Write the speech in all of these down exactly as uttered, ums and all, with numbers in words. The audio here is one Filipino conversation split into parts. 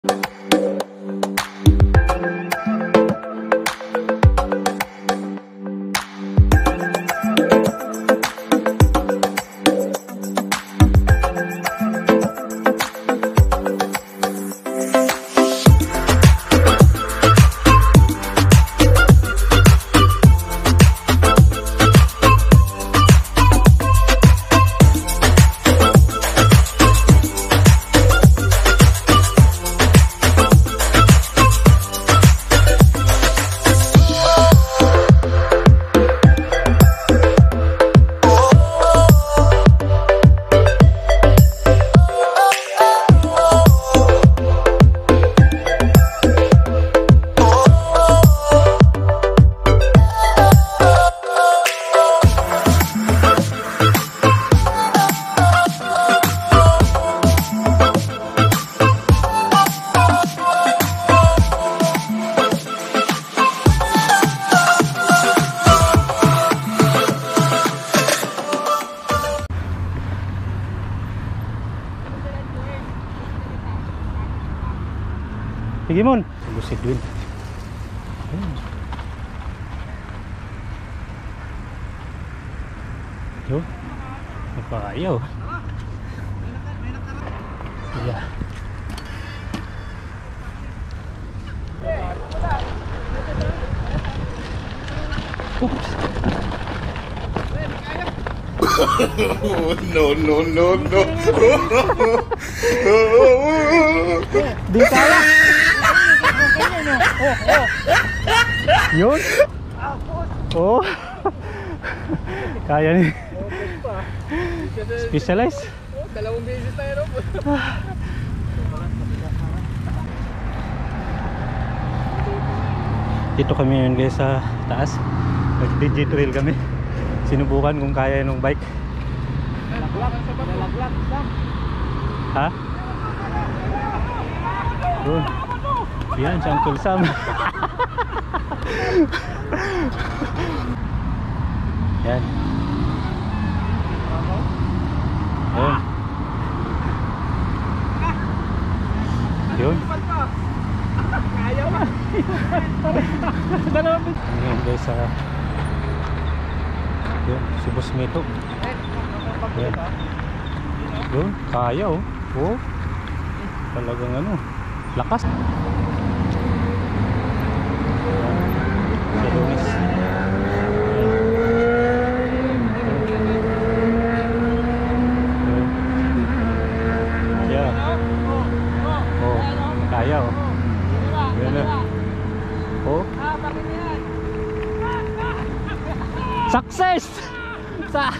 Sige mon, si Edwin. Yo, nagpakayaw. Yeah. Oops. No, no, no, no. Di kaya. Oh, oh. Yun. Oh. Kaya ni. Specialized. Dalawang beses tayo rin. Dito kami ngayon guys sa taas. Nag-digit trail kami. Sinubukan kung kaya nung bike. Ha? Doon. Yan si Uncle Sam. Yan. Yun. Yun. Kaya ba? Ayan guys sa yun, Subos Mito. Yan. Yun, kaya oh. Oh. Talagang ano, lakas. Sa Lunes. Yeah. Oh, kaya oh. Yan na. Oh. Success! Sa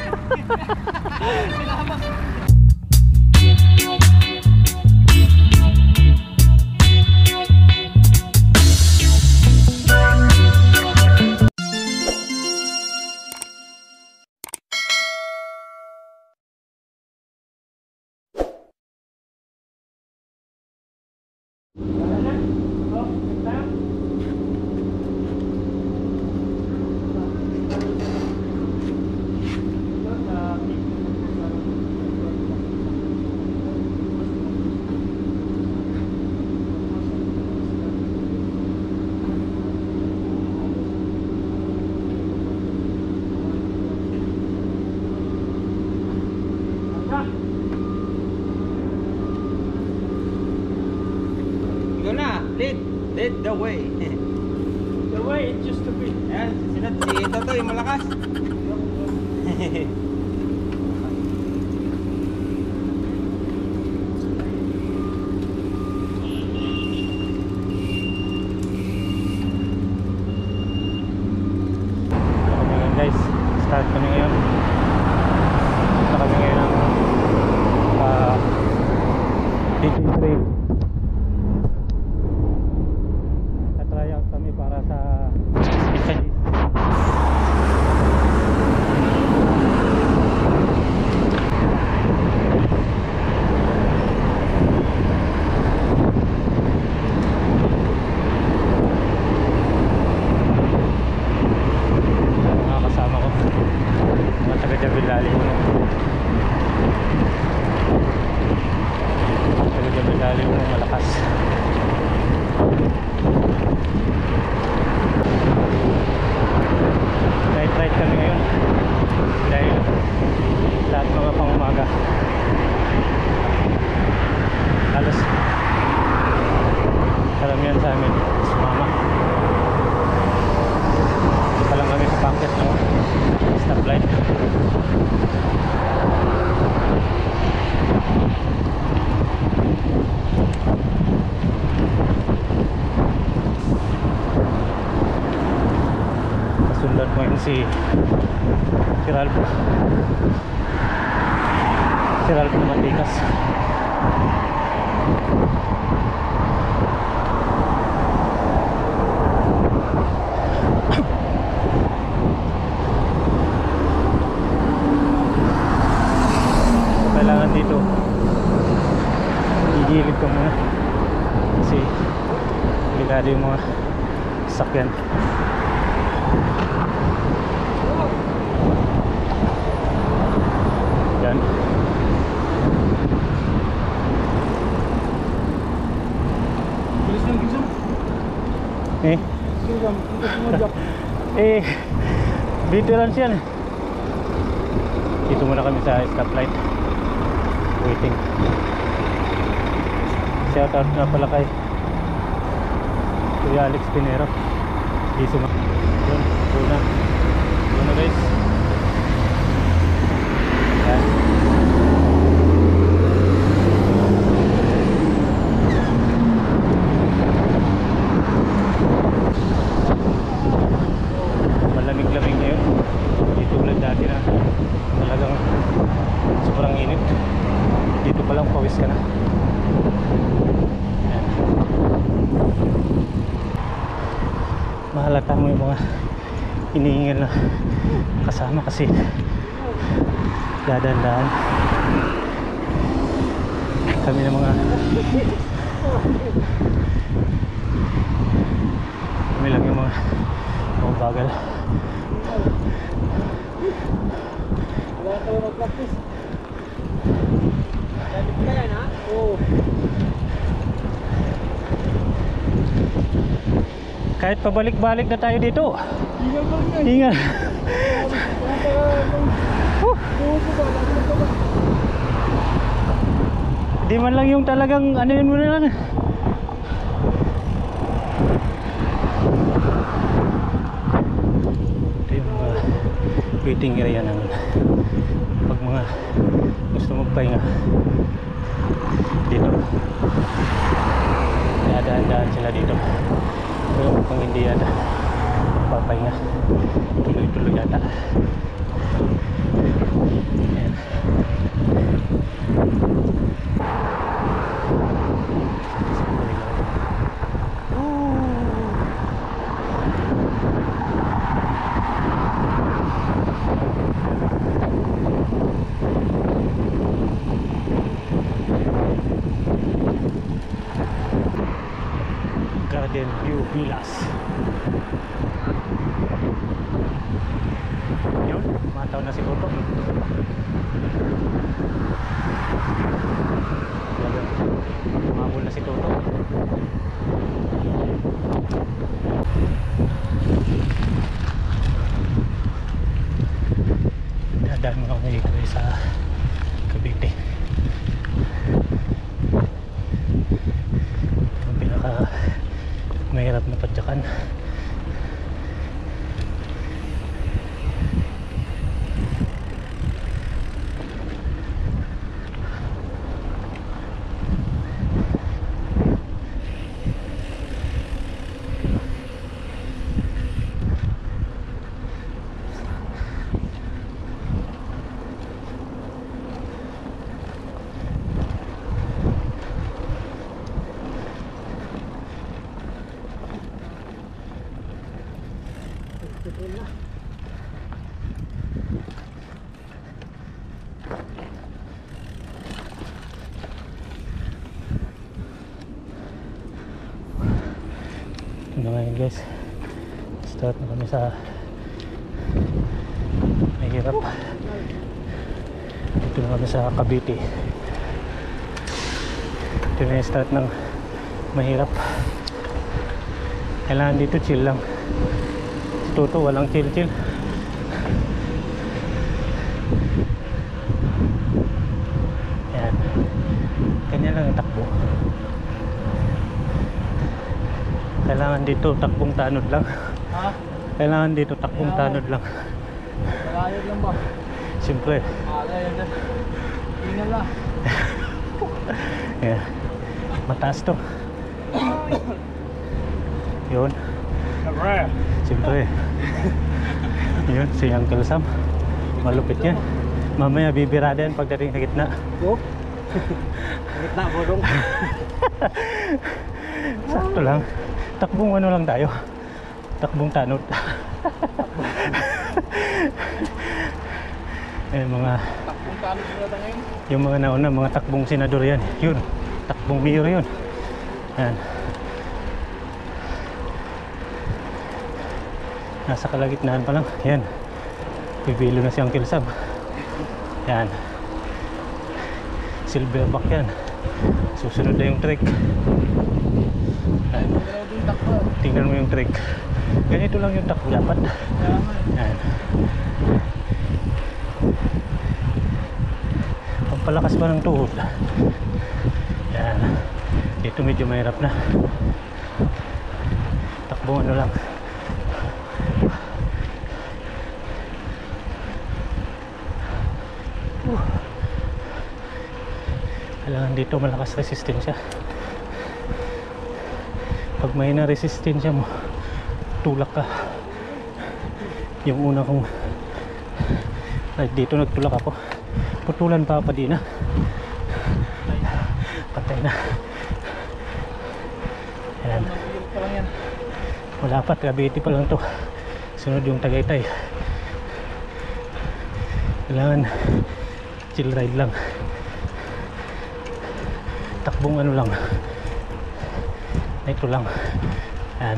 Lead, lead the way. The way it used to be. Yan, sila dito to yung malakas. guys, start kami ngayon. Punta kami ngayon ng uh, digging trail. Tatry out kami para sa specialist. sa amin, sumama. Dito pa lang kami sa bangket ng stoplight. Kasundan mo yun si si Ralph si Ralph na Matikas. Kailangan dito gigilid ka muna kasi delikado yung mga sakyan. Yan. Eh eh veterans yan. Dito muna kami sa stoplight waiting. Shout out na pala kay Kuya Alex Pinero. Di suma yun, una una guys. Yan. Malamig-lamig ngayon. Hindi tulad dati na talagang sobrang init. Dito pa lang pawis ka na. Yan. Mahalata mo yung mga iniingal na kasama kasi dadaan-daan kami ng mga kami lang yung mga mga bagal. Wala tayo mag-practice. Galit ka yan, ha? Oo. Kahit pabalik-balik na tayo dito. Ingal pa rin yan. Ingal. Huh. Di man lang yung talagang ano yun muna lang. Ito yung mga waiting area namin. Pag mga gusto magpahinga dito, daan-daan sila dito. Pero kung hindi yata papahinga, tuloy-tuloy yata. Ayan. Garden View Villas. Yun, mataw na si Toto. Mabul na si Toto. Dadaan mo kami dito sa Cavite. Ang pinaka mahirap na padyakan. Ito na ngayon guys, start na kami sa mahirap. Ito na kami sa Cavite. Ito na yung start ng mahirap. Kailangan dito chill lang. Toto walang chill chill. Yan, kanya lang yung takbo. Kailangan dito takbong tanod lang. Ha? Kailangan dito takbong tanod lang. Malayod lang ba? Siyempre. Malayod lang. Tingnan lang. Yeah. Mataas to. Yun. Siyempre. Yun, si Uncle Sam. Malupit yan. Mamaya bibirada yan pagdating sa gitna. Go. Gitna po dong. Sakto lang. Takbong ano lang tayo. Takbong tanod. Eh mga Takbong tanod na tayo ngayon. yung mga nauna, mga takbong senador yan. Yun. Takbong mayor yun. Yan. Nasa kalagitnaan pa lang. Yan. Pipilo na si Uncle Sam. Yan. Silverback yan. Susunod na yung trick. Yan. Tingnan mo yung trick. Ganito lang yung takbo dapat. Yan. Pampalakas pa ng tuhod. Yan. Dito medyo mahirap na. Takbo ano lang. Uh. Kailangan dito malakas resistensya. Pag may na resistensya mo, tulak ka. Yung una kong ay, dito nagtulak ako, putulan pa pa din na. Patay na. Ayan. Wala pa, Cavite pa lang to. Sunod yung Tagaytay. Kailangan chill ride lang. Takbong ano lang. Ito lang. Ayan.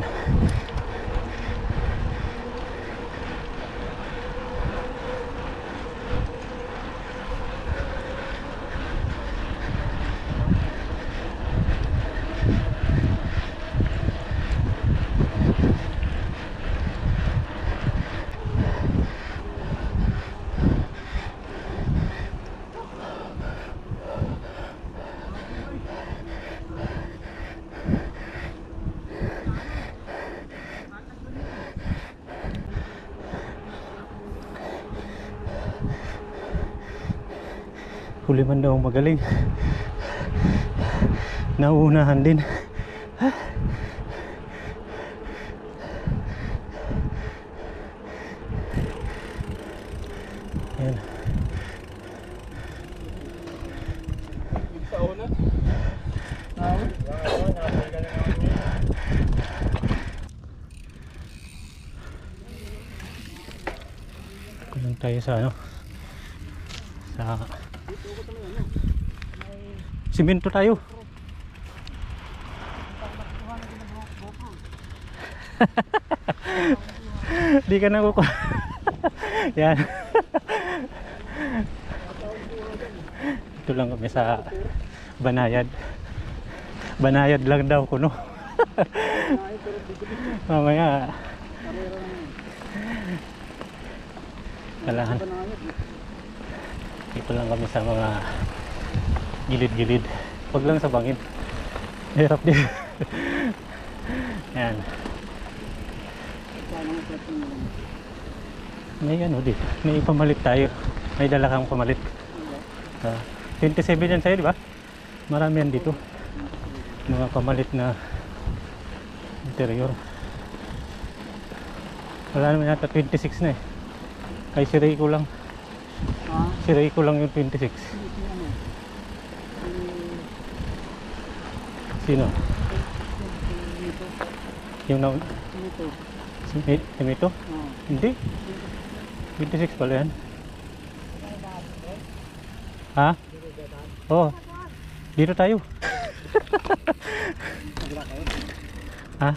Huli man daw magaling. Nauunahan din. Ayan. Kulang tayo sa ano, sa simento tayo. Di ka na kukuha. Yan. Ito lang kami sa Banayad. Banayad lang daw kuno. Mamaya kailangan. Ito lang kami sa mga gilid-gilid. Huwag lang sa bangin. Hirap din. Yan. May ano dito. May pamalit tayo. May dala kang pamalit. Uh, twenty-seven yan sa'yo, di ba? Marami yan dito. Mga pamalit na interior. Wala naman yata twenty-six na eh. Kay si Ray ko lang. Si Ray ko lang yung twenty-six. Sino? Yung na... Si Mito? Hindi. twenty-six pala yan. Ha? Oo. Oh, dito tayo. Ha?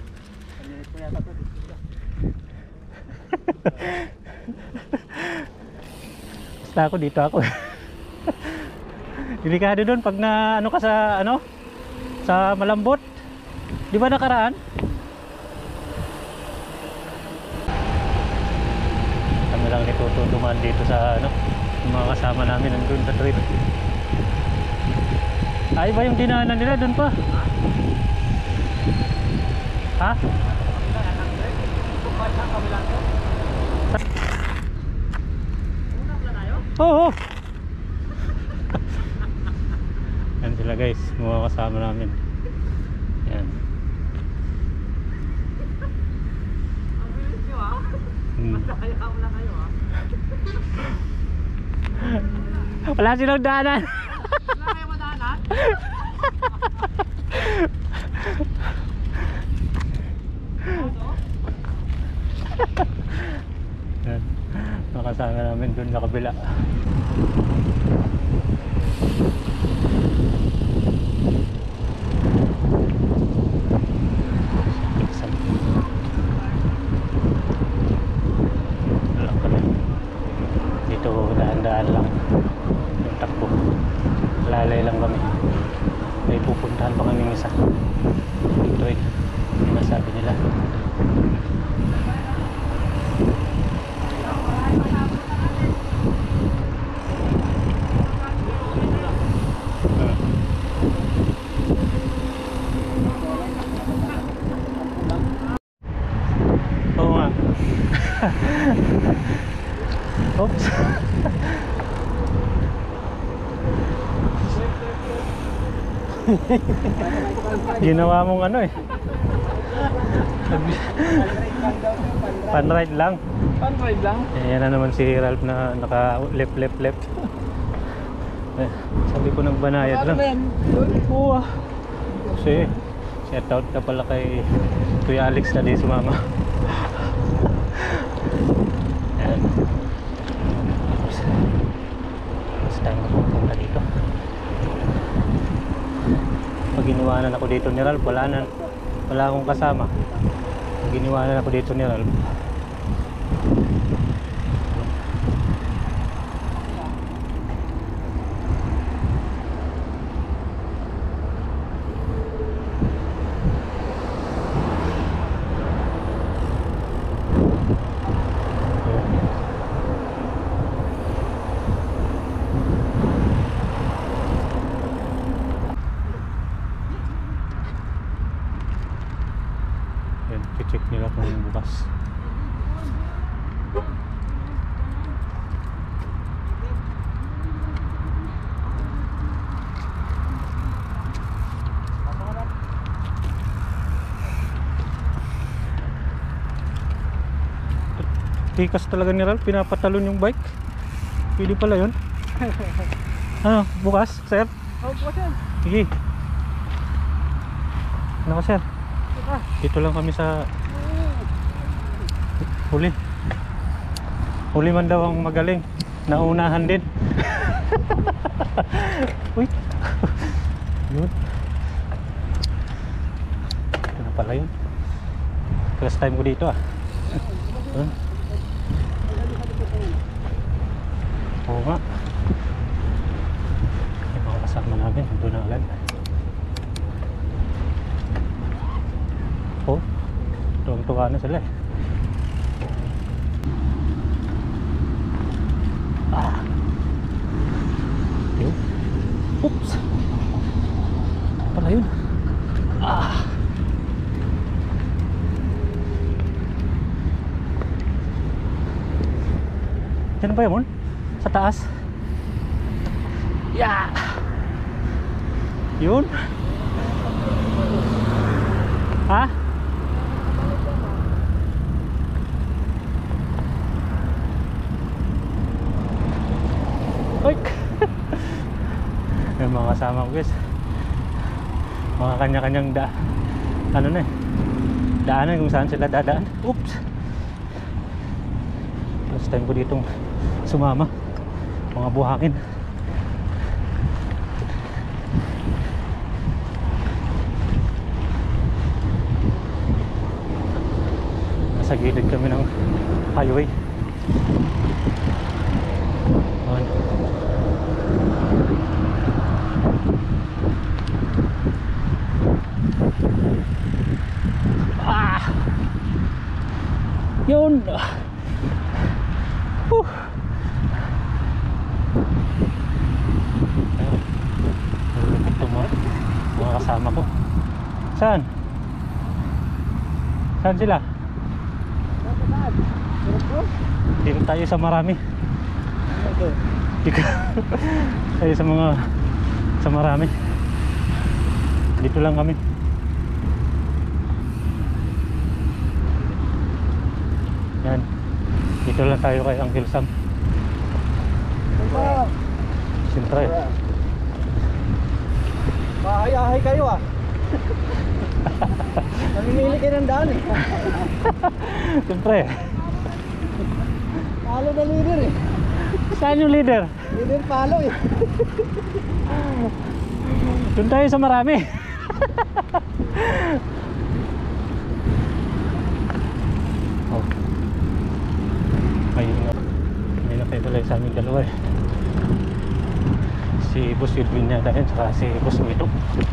Basta ako dito ako. Delikado doon pag na ano ka sa ano? Sa malambot. Di ba nakaraan? Kami lang nitututuman dito sa ano, yung mga kasama namin nandun sa trip. Ay ba yung dinaanan nila doon pa? Ha? Oo. Yan sila guys, mga kasama namin. Yan. Hmm. Wala silang daanan. Wala kayo madaanan? Yan. Nakasama namin dun sa kabila. Wala kami. Dito daan-daan lang yung takbo. Lalay lang kami. May pupuntahan pa kami isa. Dito eh. Yung nasabi nila. Oo nga. Oops. Ginawa mong ano eh. Pan-ride lang. Pan-ride lang? Eh, yan na naman si Ralph na naka left left left. Eh, sabi ko nagbanayad lang. Oo ah. Kasi shout out na pala kay Kuya Alex na di sumama. Ayan. Tapos tayo mapupunta dito. Pag iniwanan ako dito ni Ralph, wala na, wala akong kasama. Pag iniwanan ako dito ni Ralph, yan, check nila kung bukas. Tikas talaga ni Ralph, pinapatalon yung bike. Pwede pala yun. Ano, bukas, sir? Oo, bukas yan. Sige. Ano ka, sir? Dito lang kami sa huli. Huli man daw ang magaling. Naunahan din. Uy. Yun. Ito na pala yun. First time ko dito ah. Yun. Oo nga. Yung mga kasama namin doon na agad. Oh, tuwang-tuwa na sila eh. Ah. Yun. Oops. Pala yun. Ah. Diyan ba yun? Sa taas? Yeah. Yun. Ha? Oy! Yung mga kasama ko guys, mga kanya-kanyang da ano na eh, daanan kung saan sila dadaan. Oops! First time ko ditong sumama, mga buhangin. Nasa gilid kami ng highway. Ah! Yun! Uh! Ito mo, mga kasama ko. Saan? Saan sila? Saan? Dito tayo sa marami. Ito. Dito tayo sa mga sa marami. Dito lang kami. Yan. Dito lang tayo kay Uncle Sam. Siyempre. Bahay-ahay kayo ah. Namimili kayo ng daan eh. Siyempre. Palo na leader eh. Saan yung leader? Leader palo eh. Doon tayo sa marami. Oh. Ayun nga. May nakitulay sa aming dalawa eh. Si Boss Edwin yata yun, saka si Boss Wito.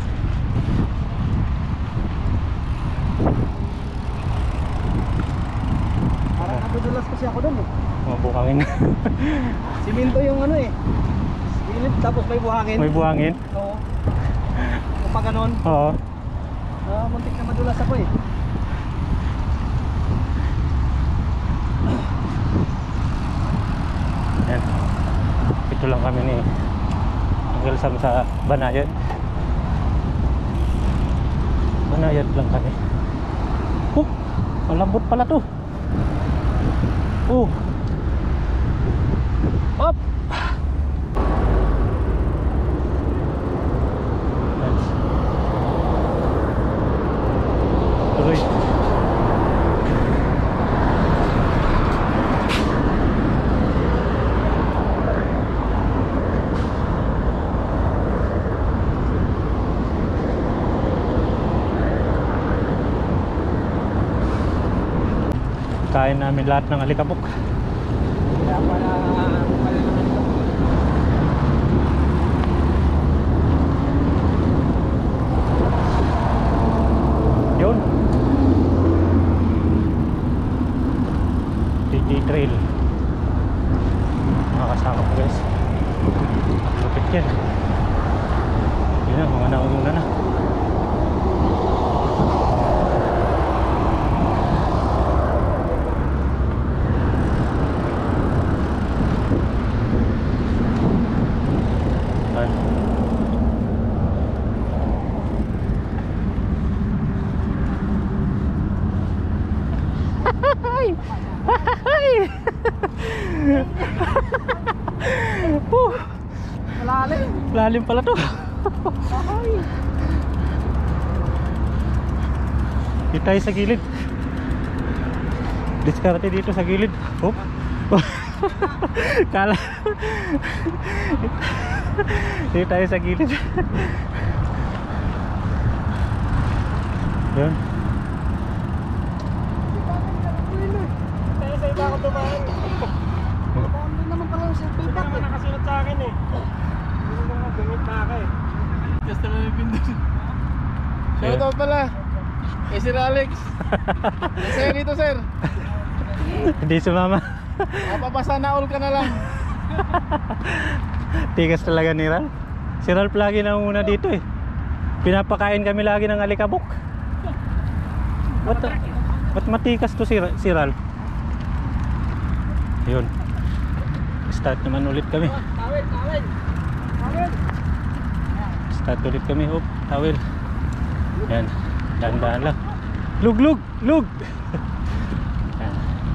Parang nadudulas kasi ako doon eh. Mga bukangin. Siminto yung ano eh. Gilid tapos may buhangin. May buhangin? Oo. Kung pa ganon. Oo. Ah, muntik na madulas ako eh. Yan. Ito lang kami ni Uncle Sam sa Banayad. Banayad lang kami. Oh, malambot pala to. Oh. Up. Tuloy. Kain namin lahat ng alikabok. Kaya pala pala naman ito. Yun. D J Trail. Mga kasama ko guys. Lupit yan. Yun na, mga nauna na. uh, Malalim. Lalim pala to. Ay. Dito tayo sa gilid. Diskarte dito sa gilid. Hop. Kala. Dito tayo sa gilid. Yun. Kaya sa iba ako tumahan. Paano naman pala yung selfie Hindi pack naman eh. nakasunod sa akin eh. Hindi mo nga bingit na ako eh. Just na may pindot. Shoutout pala. Eh Sir Alex. Sir dito sir. Hindi sumama. Mapapasa na all ka na lang. Tigas talaga ni Ral. Si Ralph lagi na una dito eh. Pinapakain kami lagi ng alikabok. Ba't, ba't matikas to si, si Ralph? Yun. Start naman ulit kami. Tawid, tawid. Tawid. Start ulit kami. Hop, tawil. Yan. Dahan-dahan lang. Lug, lug, lug. Yan.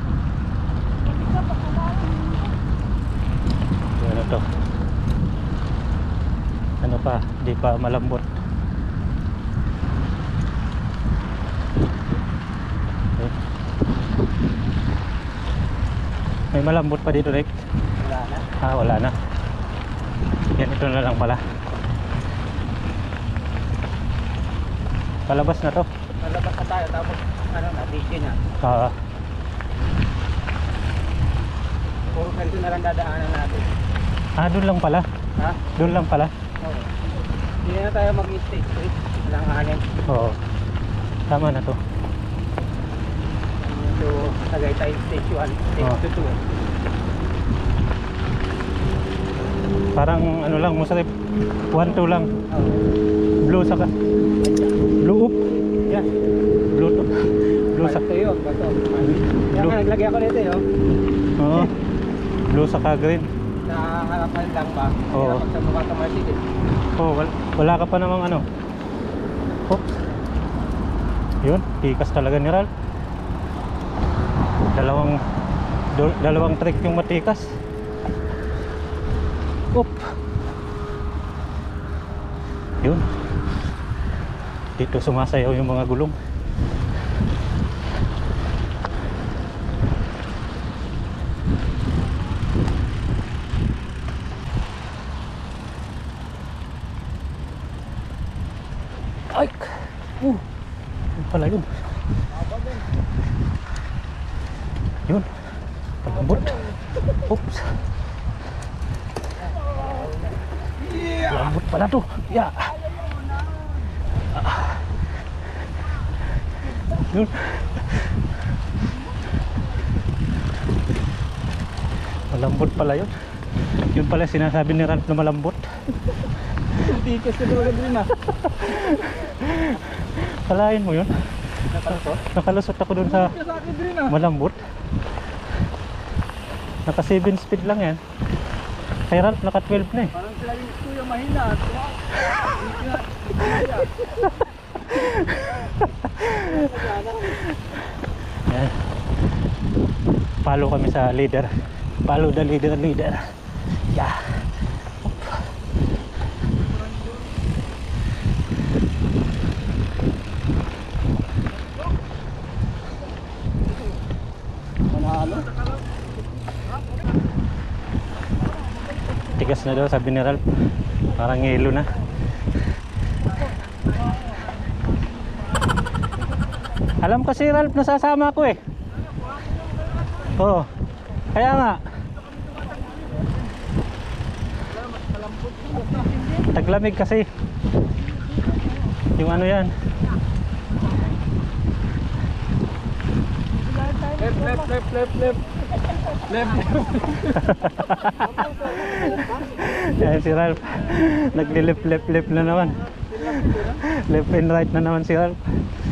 Ano to? Ano pa? Di pa malambot. Yun. May malambot pa dito, Rick? Wala na. Ah, wala na. Yan, ito na lang pala. Palabas na to. Lalabas na tayo tapos ano na, video na. Ah, Puro ganito na lang dadaanan natin. ah, doon lang pala. Ha? Doon lang pala. Oo. Hindi na tayo mag-stay straight. Walang anin. Oo. Tama na to. So, Tagaytay stage one, stage Oh. two. Parang ano lang, Musarip. one two lang. Oo. Blue saka. Blue up. Yan. Blue to. Blue sa... Ito yun, bato. Kaya Blue. nga, naglagay ako dito yun. Oo. Blue saka green. Sa harapan lang ba? Oo. Kaya pag sa mukha ka masikip. Oh, wala, wala ka pa namang ano. Oops. Yun, tikas talaga ni Ralph. Dalawang do, dalawang trick yung matikas. Oop. Yun. Dito sumasayaw yung mga gulong. Ay! Uh! Yun pala yun. Yun. Palambot. Oops. Lambot pala to. Ya. Ah. Yun. Malambot pala yun. Yun pala sinasabi ni Ralph na malambot. Tikas na talaga din ah. Kalahin mo yun. Nakalusot? Nakalusot ako dun sa Sa akin din ah. malambot. Naka seven speed lang yan. Kay Ralph naka twelve na eh. Parang sila yung gusto yung mahina. Yan. Follow kami sa leader. Follow the leader leader. Yeah. Manalo. Tigas na daw sabi ni Ralph. Parang ngelo na. Alam kasi Ralph nasasama ko eh. Oo. Kaya nga. Taglamig kasi. Yung ano yan. Left, left, left, left, left. Left, Yan si Ralph. Nagli-left, left, left na naman. Left and right na naman si Ralph.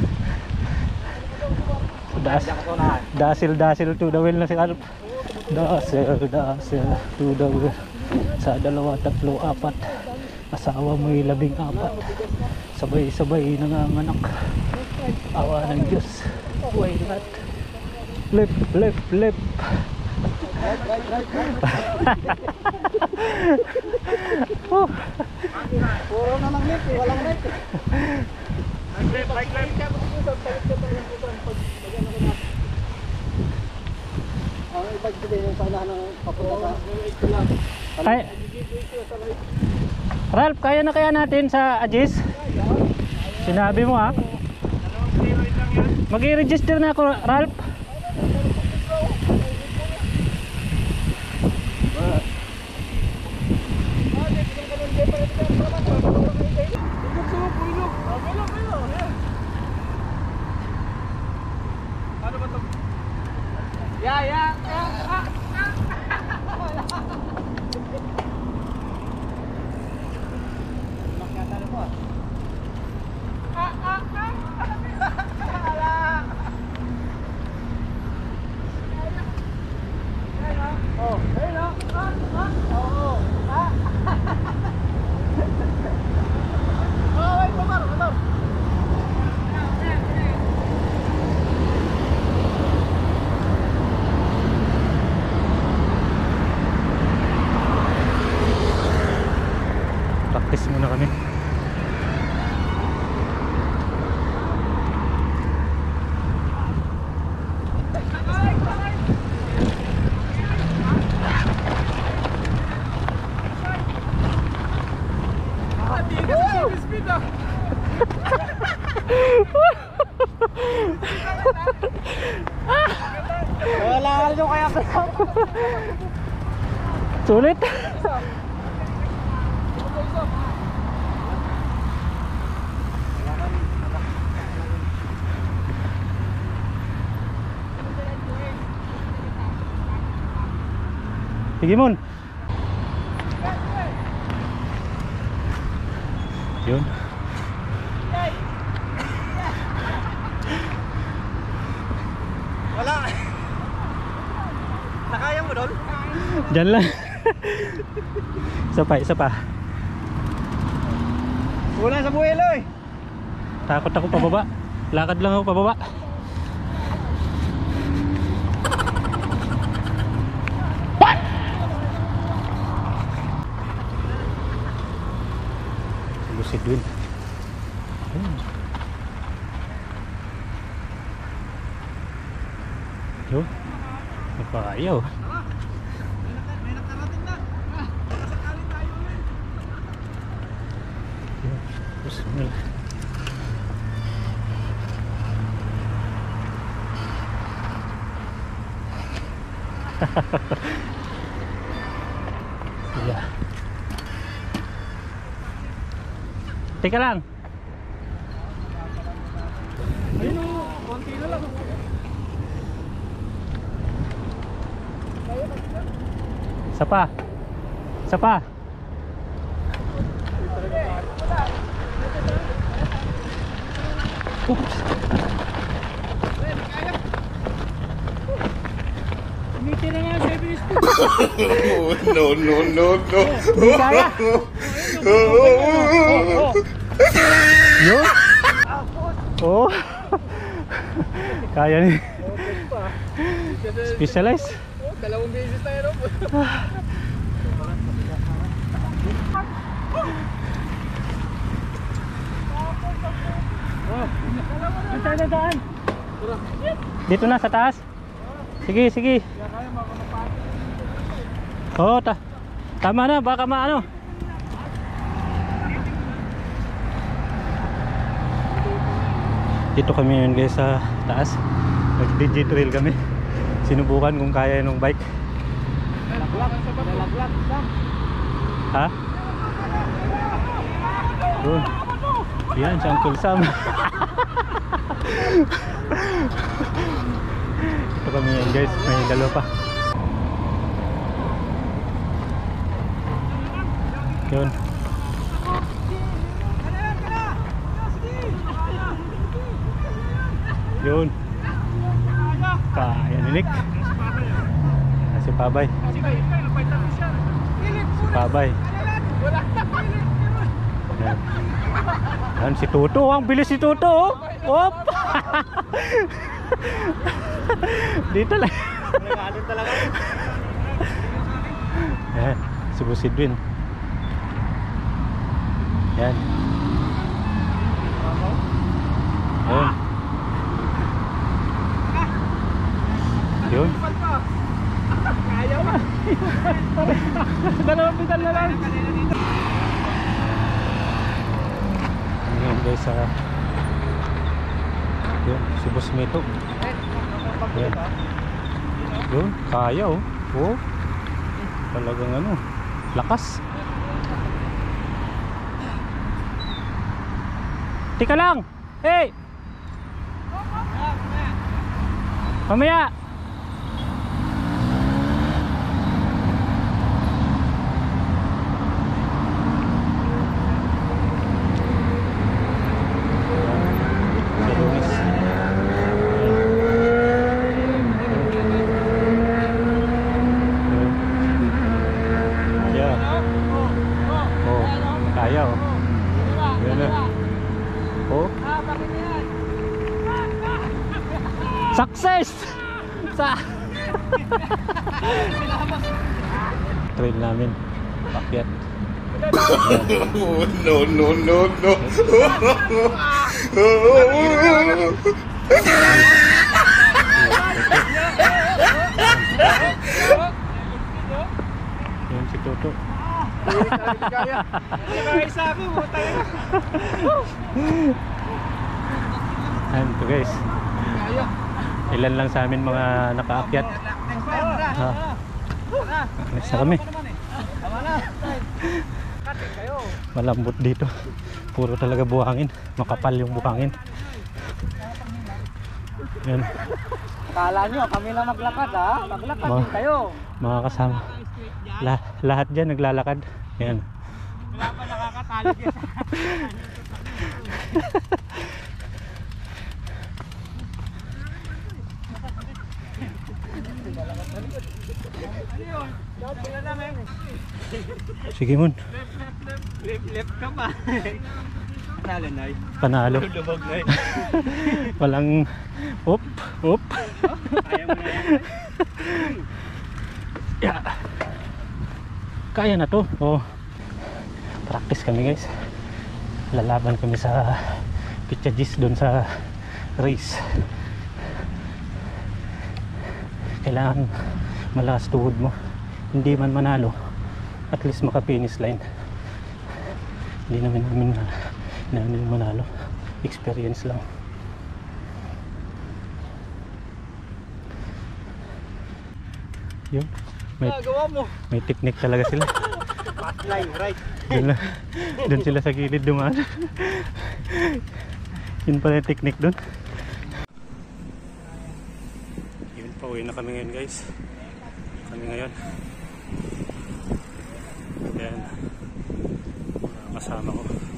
Das, dasil, dasil to the wheel na si Ralph. Dasil, dasil to the wheel. Sa dalawa, tatlo, apat. Asawa mo'y labing apat. Sabay-sabay nanganganak. Awa ng Diyos. Why not? Left, left, left. right, right, right, right. Oh. Puro na lang left, walang right. Left, right, left. Ang ibig sabihin yung paunahan ng papunta sa... Ay, Ralph, kaya na kaya natin sa Agis? Sinabi mo ha? Mag-i-register na ako, Ralph. Ya, ya, ya. Oh, ayun na. Ah, ah. Oo. Ah. Oh, wait, motor, motor. Practice muna kami. Wala ka rin kaya sa... Sulit. Sige mon. Yun. Wala. Nakaya mo doon? Diyan lang. Isa pa, isa pa. Wala sa buhelo eh. Takot ako pababa. Lakad lang ako pababa. What? Lucid wind. Hmm. Yo. Napakayaw. May nakarating na. Sakali tayo ulit. Yo. Bismillah. Yeah. Teka lang. Ayun o, konti na lang. Isa pa. Isa pa. Oops. Umiti na nga, seven is no, no, no, no. Hindi kaya. Yun. Oh. Kaya ni. Specialized. Dalawang beses tayo ro. Ang tayo na daan. Dito na sa taas. Sige, sige. Oh, ta tama na, baka maano. Dito kami yun guys sa taas. Nag-digitrail kami. Sinubukan kung kaya nung bike. Lalaglag, lalaglag Sam. Ha? Doon. Yan, si Uncle Sam. Ito kami yan guys, may dalawa pa. Yun. Yun. Kaya ni Nick. Ah, si Pabay. Si Pabay. Yan. Yan si Tuto, ang bilis si Tuto. Oh. Hop. Dito lang. Nag-aalit talaga. Yan, si Boss Edwin. Yan. Yun. Yun. Kaya ba? Dalawang pedal na lang. Yun guys sa yun, si Boss Mito. Yan. Yun, kaya oh. Oh. Talagang ano, lakas. Tika lang. Hey. Mamaya. Success! Sa trail namin pakyat. no, no, no, no. Yun si Toto. Kaya. Kaya isa ako, butay na. Ayan to guys. Kaya. Ilan lang sa amin mga nakaakyat. Ha. Next na kami. Malambot dito. Puro talaga buhangin. Makapal yung buhangin. Yan. Akala nyo, kami lang maglakad ha? Maglakad Ma din kayo. Mga kasama. La lahat dyan naglalakad. Yan. Wala pa nakakatali dyan. Sige mon. Left, left ka pa. Panalo na eh. Panalo. Lubog na eh. Walang up, up. Kaya mo na yan. Yeah. Kaya na to. Oh. Practice kami guys. Lalaban kami sa Pichagis doon sa race. Kailangan malakas tuhod mo. Hindi man manalo, at least maka-finish line. Hindi namin namin na namin manalo. Experience lang. Yun. May, Gawa mo. may technique talaga sila. Fast line, right? Doon, lang, doon sila sa gilid dumaan. Yun pala yung technique doon. Yun, pauwi na kami ngayon guys. Kami ngayon. Ayan. Kasama ko.